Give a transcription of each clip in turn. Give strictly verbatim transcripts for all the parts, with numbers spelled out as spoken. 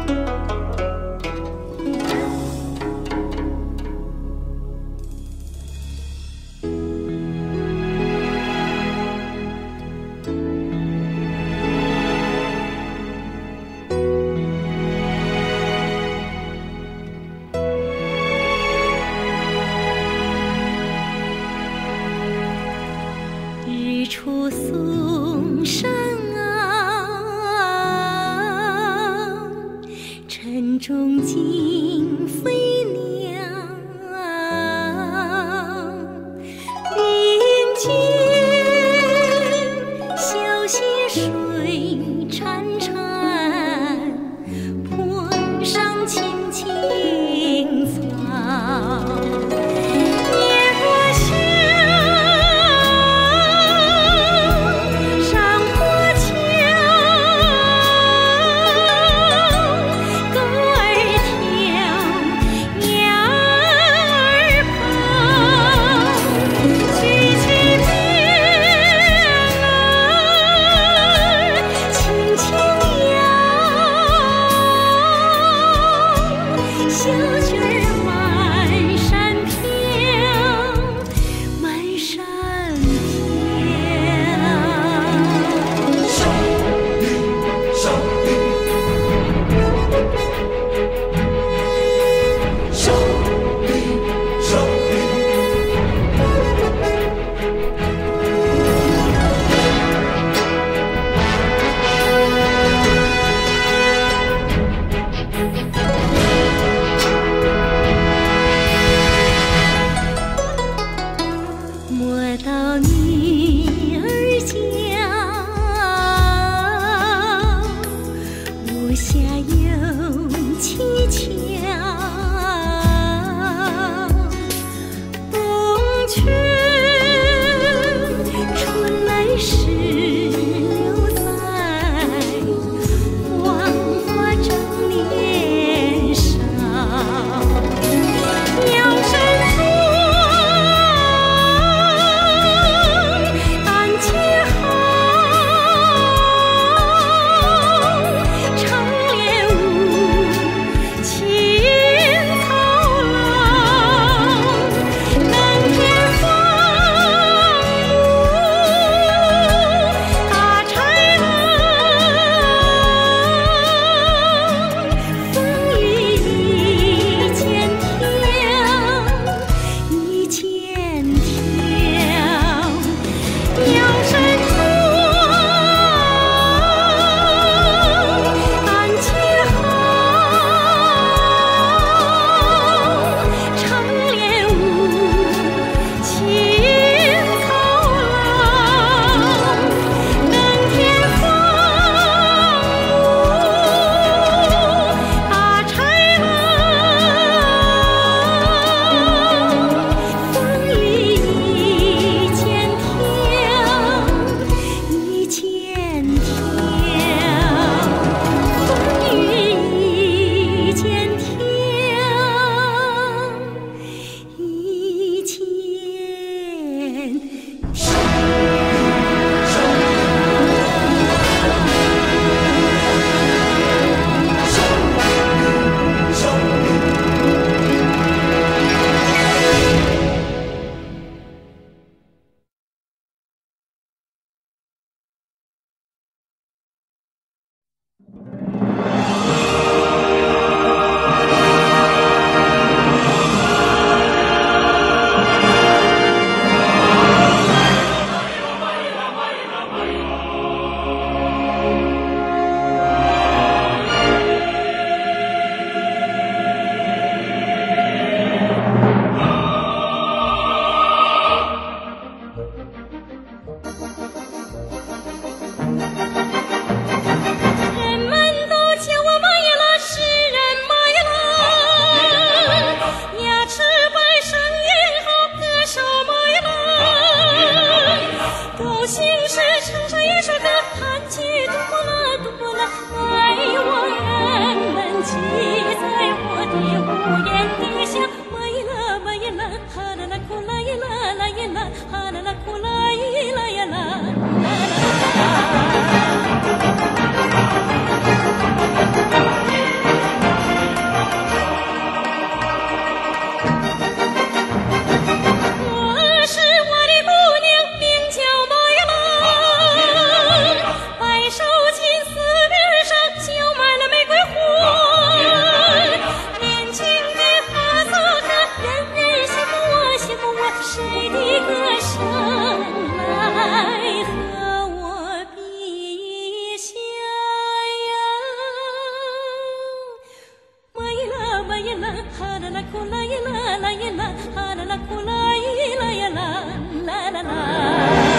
日出嵩山啊，晨钟惊飞鸟，林间小溪水潺潺，坡上青青草。歌儿库啦耶啦啦耶啦，哈啦啦库啦耶啦耶啦啦啦啦。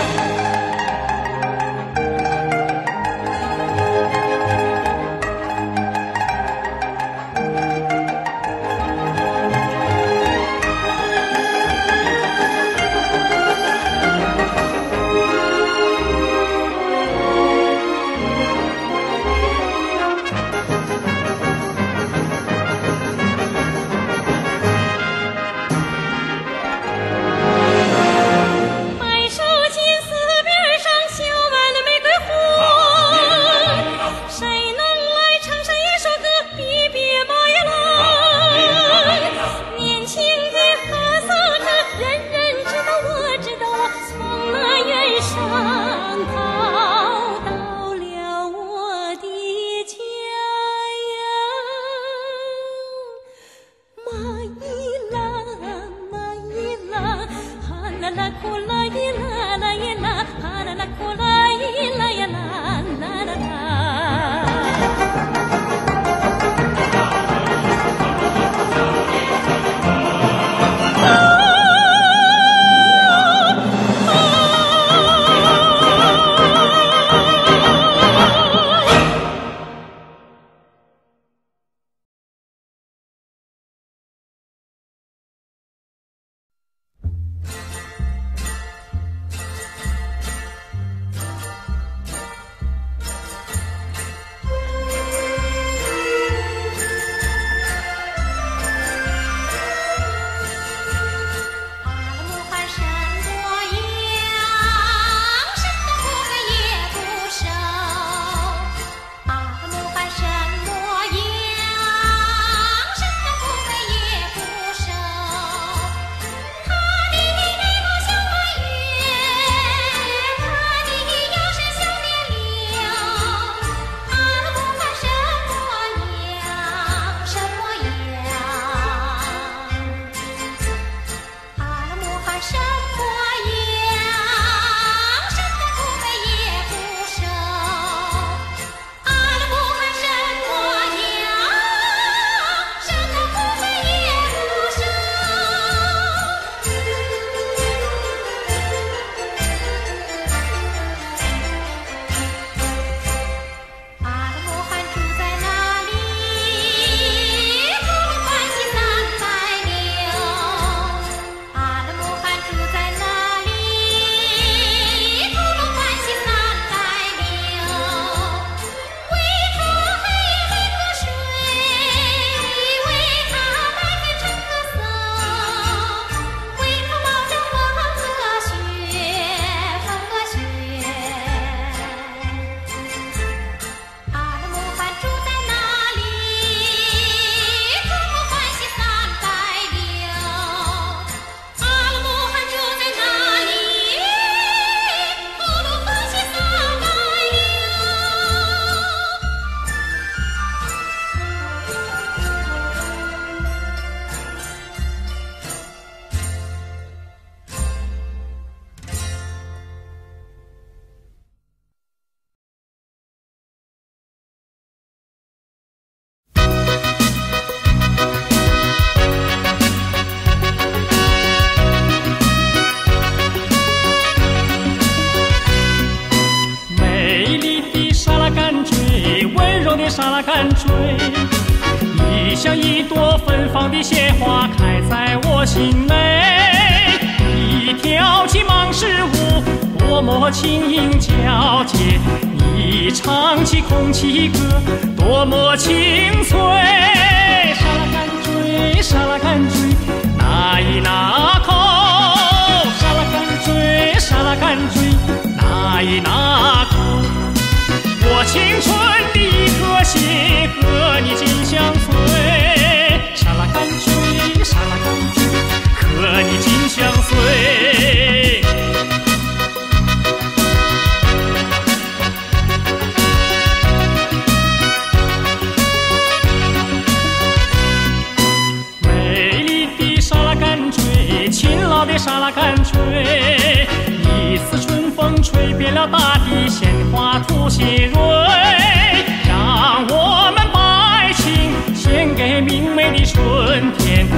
沙拉甘追，你像一朵芬芳的鲜花开在我心内。你跳起芒市舞，多么轻盈皎洁；你唱起空气歌，多么清脆。沙拉甘追，沙拉甘追，那一那口；沙拉甘追，沙拉甘追，那一那口。我青春的一颗心和你紧相随，沙拉甘追，沙拉甘追，和你紧相随。美丽的沙拉甘追，勤劳的沙拉甘追，一次春风吹遍了大地，鲜花吐新蕊，让我们百姓献给明媚的春天，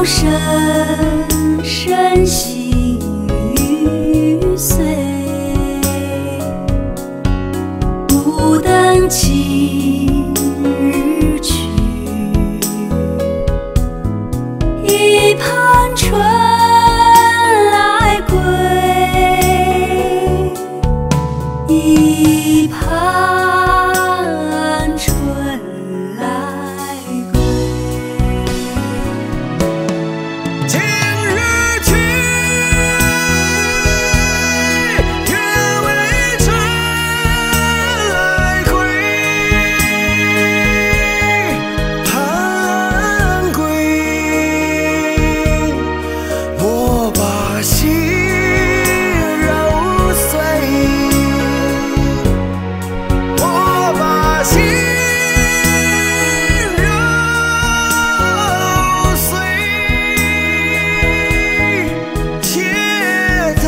深深行于岁，不等今日去，一盘春来归，一盘春来归。 今日去，月为春来归，盼归。我把心揉碎，我把心揉碎，且等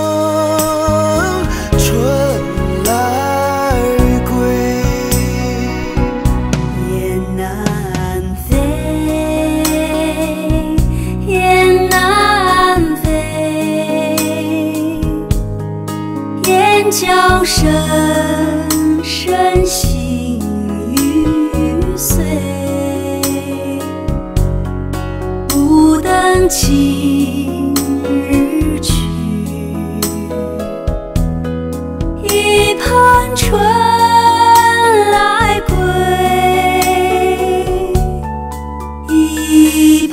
春来归。 雁南飞，雁南飞，雁叫声声行于岁，不等今日去，一盘春来归，一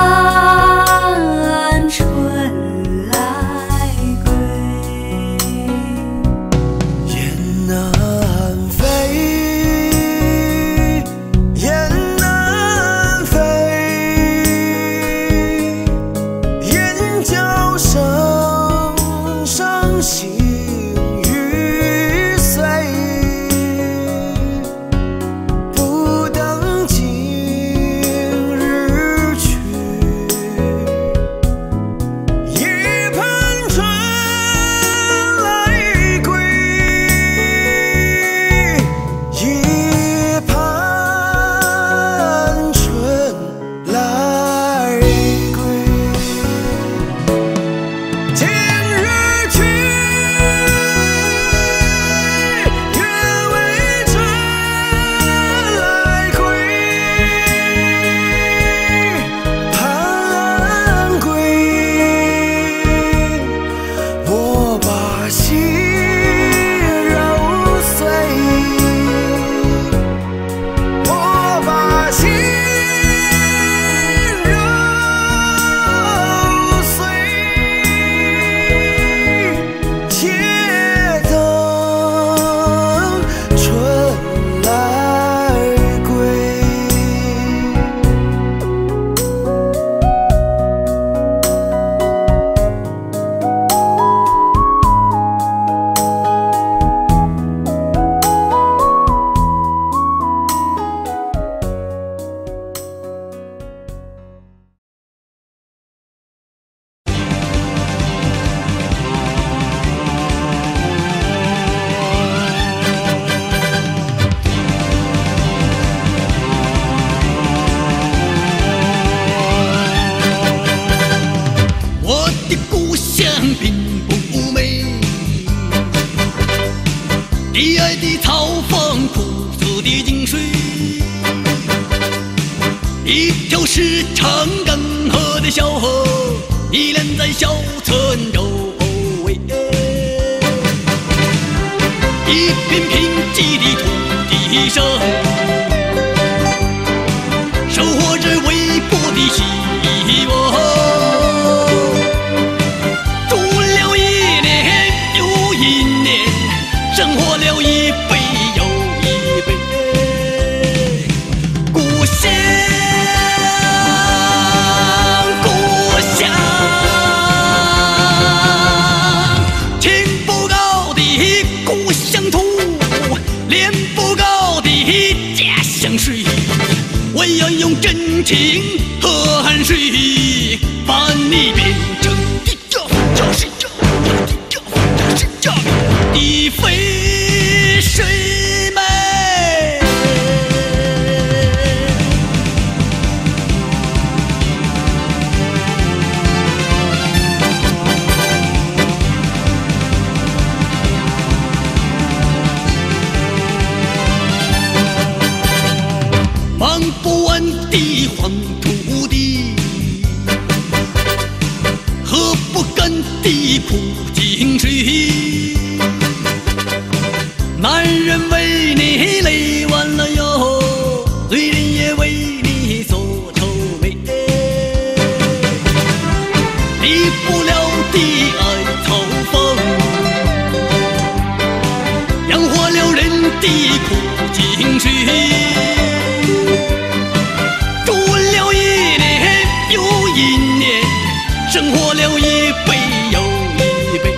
盘春来归。 雁南飞，雁南飞，雁叫声声行于岁，不等今日去，一盘春来归，一盘春来归。今日去，月为春来归，盼归。我把心揉碎，我把心揉碎，且等春来归。 我的故乡并不妩媚，低矮的草房，苦涩的井水，一条是长江河的小河，依连在小村周围，一片贫瘠的土地上，收获着微薄的希望。度了一年又一年，生活了一杯又一杯。故乡，故乡，天不高的故乡土，脸不高的家乡水，我要用真情和汗水把你变成地这这是这地这这是这的肥水美。 不甘的苦井水。男人为你累完了哟，女人也为你所愁眉。离不了的艾草风，养活了人的苦井水。住了一年又一年，生活了一辈又一辈。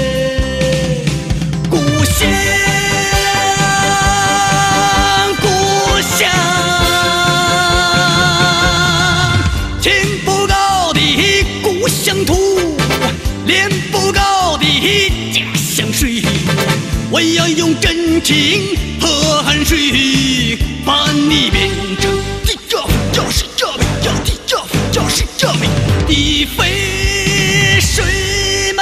故乡，故乡，天不高的故乡土，脸不高的家乡水。我要用真情和汗水把你变成地这就是这美，这地这就是这美的肥水美。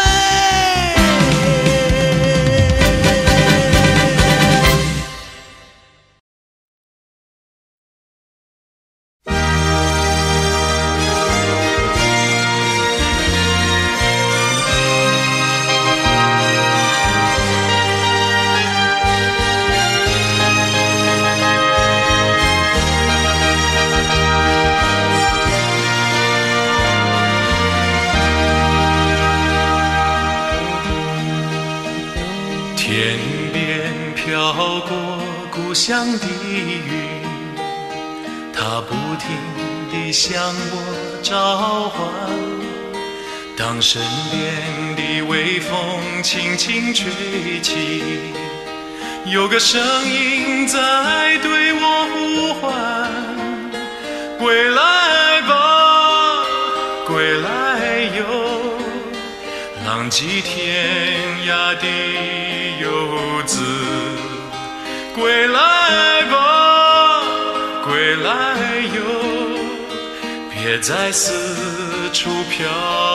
天边飘过故乡的云，它不停地向我召唤。当身边的微风轻轻吹起，有个声音在对我呼唤：归来吧，归来哟，浪迹天涯的游子，归来吧，归来哟，别再四处漂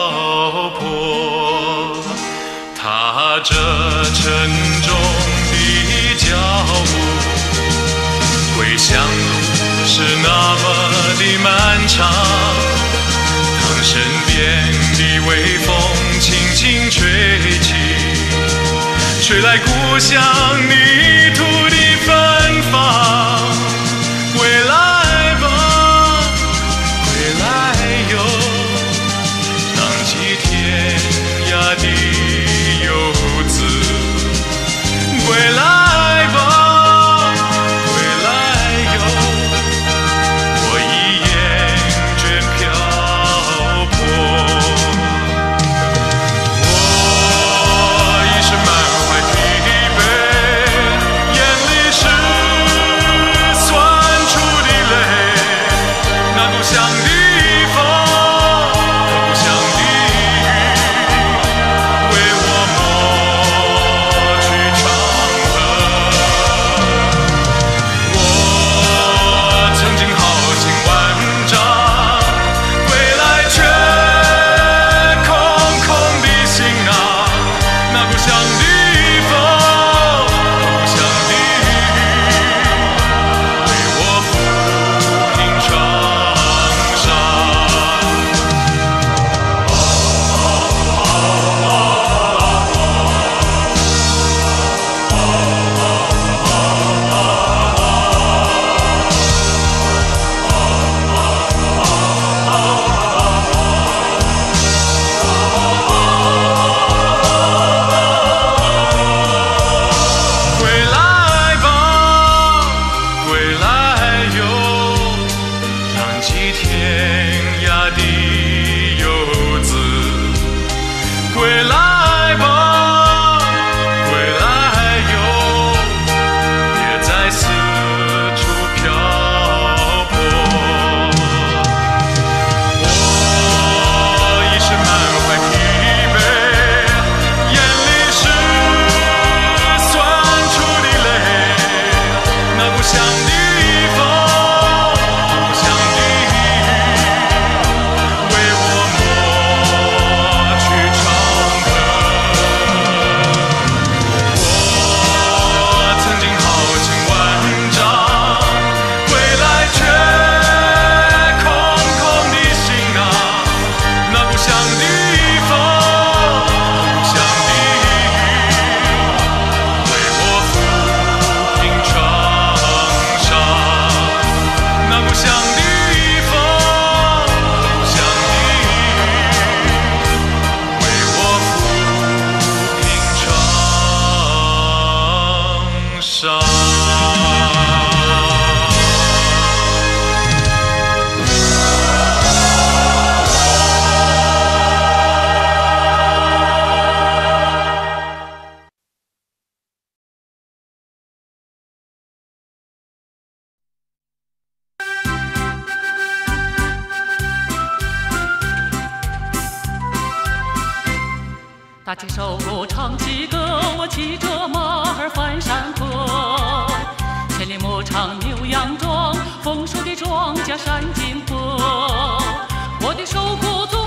泊。踏着沉重的脚步，归乡路是那么的漫长。当身边的微风轻轻吹起，吹来故乡泥土的芬芳。归来吧，归来哟，浪迹天涯的游子。归来吧，归来哟，我已厌倦漂泊。我一身满怀疲惫，眼里打起手鼓唱起歌，我骑着马儿翻山坡。千里牧场牛羊壮，丰收的庄稼闪金波。我的手鼓。